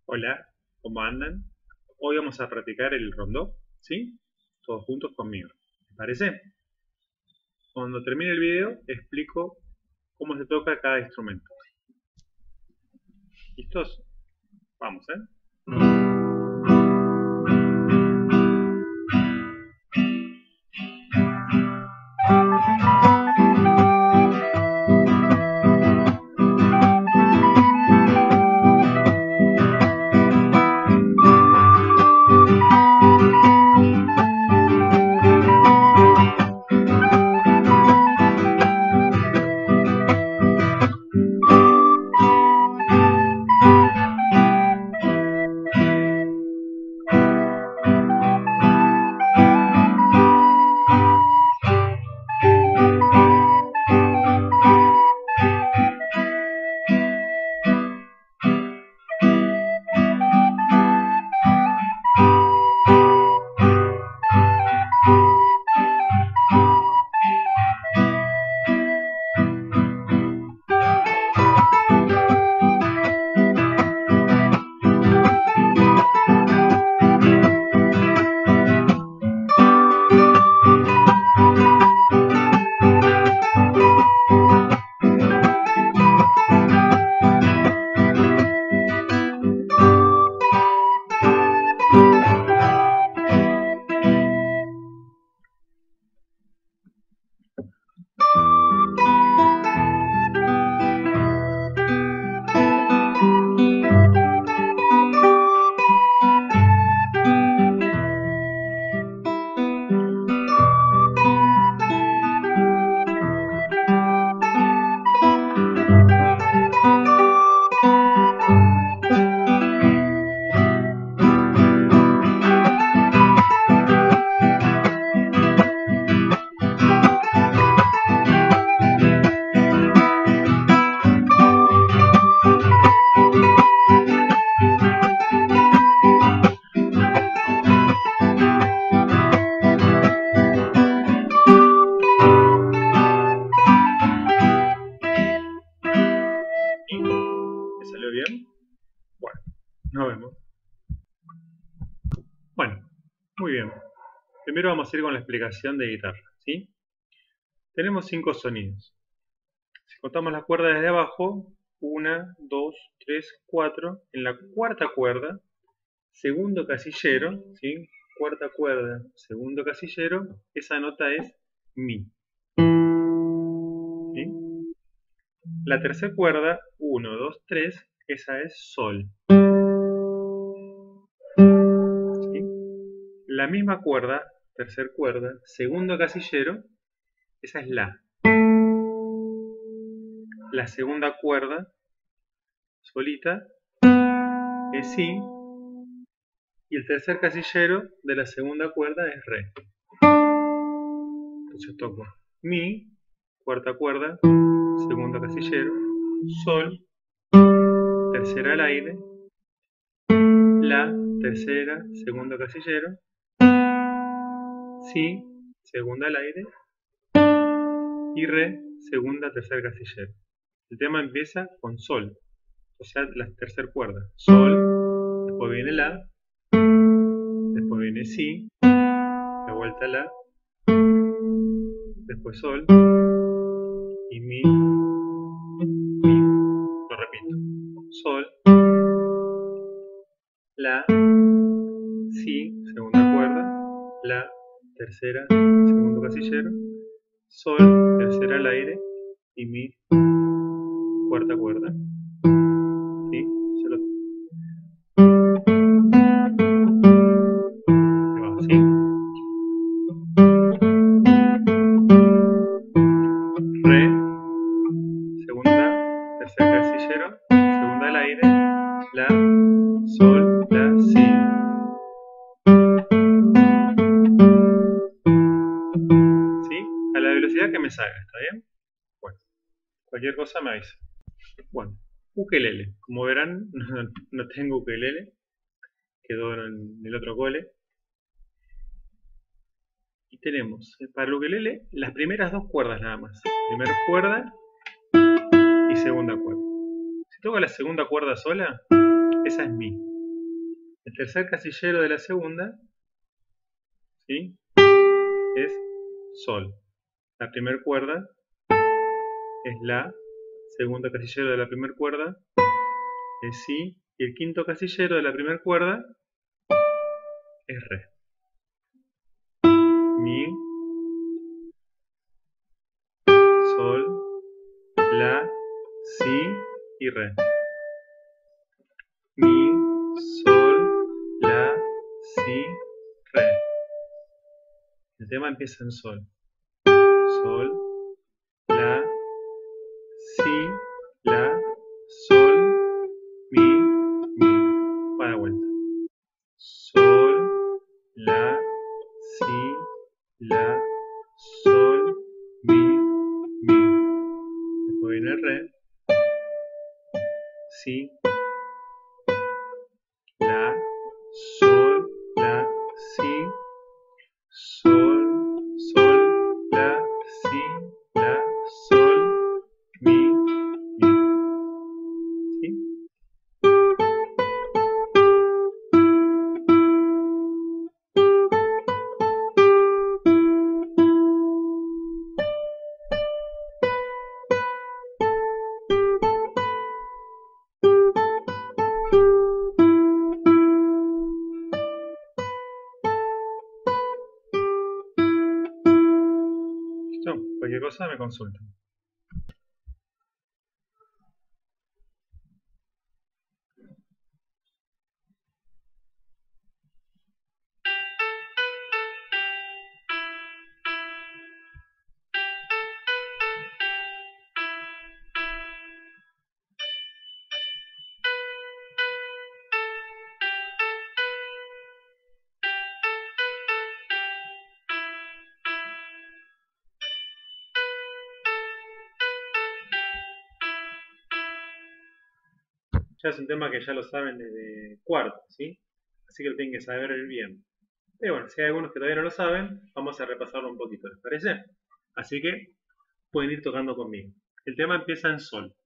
Hola, ¿cómo andan? Hoy vamos a practicar el rondó, ¿sí? Todos juntos conmigo. ¿Les parece? Cuando termine el video explico cómo se toca cada instrumento. ¿Listos? Vamos, ¿eh? ¿Me salió bien? Bueno, nos vemos. Bueno, muy bien. Primero vamos a ir con la explicación de guitarra, ¿sí? Tenemos 5 sonidos. Si contamos las cuerdas desde abajo, 1, 2, 3, 4. En la cuarta cuerda, segundo casillero, ¿sí? Cuarta cuerda, segundo casillero, esa nota es Mi. ¿Sí? La tercera cuerda, 1, 2, 3, esa es Sol. ¿Sí? La misma cuerda, tercera cuerda, segundo casillero, esa es La. La segunda cuerda, solita, es Si. Y el tercer casillero de la segunda cuerda es Re. Entonces toco Mi, cuarta cuerda, segundo casillero, Sol, tercera al aire, La, tercera, segundo casillero, Si, segunda al aire, y Re, segunda, tercer casillero. El tema empieza con Sol, o sea, la tercera cuerda. Sol, después viene La, después viene Si, de vuelta La, después Sol, y Mi, Mi. Lo repito. Sol, La, Si, segunda cuerda, La, tercera, segundo casillero, Sol, tercera al aire, y Mi, cuarta cuerda. ¿Sí? Se lo... va así. Re, segunda, tercer casillero, segunda al aire, La, Sol, La, Si. ¿Sí? A la velocidad que me salga, ¿está bien? Bueno, cualquier cosa me avisa. Bueno, ukelele. Como verán, no tengo ukelele. Quedó en el otro cole. Y tenemos, para el ukelele, las primeras dos cuerdas nada más. Primera cuerda y segunda cuerda. Si toco la segunda cuerda sola, esa es Mi. El tercer casillero de la segunda, ¿sí?, es sol. La primera cuerda es la, segundo casillero de la primera cuerda es si, y el quinto casillero de la primera cuerda es re. Mi, sol, la, si y re. Mi, sol, la, si, re. El tema empieza en sol. Sol, la, si, la, sol, mi. Para vuelta. Sol, la, si, la, sol, mi. Después viene re, si, la, sol, la, si, sol, sol, la, si, la, sol, mi. ¿Sí? ¿Listo? Cualquier cosa me consultan. Ya es un tema que ya lo saben desde cuarto, ¿sí? Así que lo tienen que saber bien. Pero bueno, si hay algunos que todavía no lo saben, vamos a repasarlo un poquito, ¿les parece? Así que pueden ir tocando conmigo. El tema empieza en sol.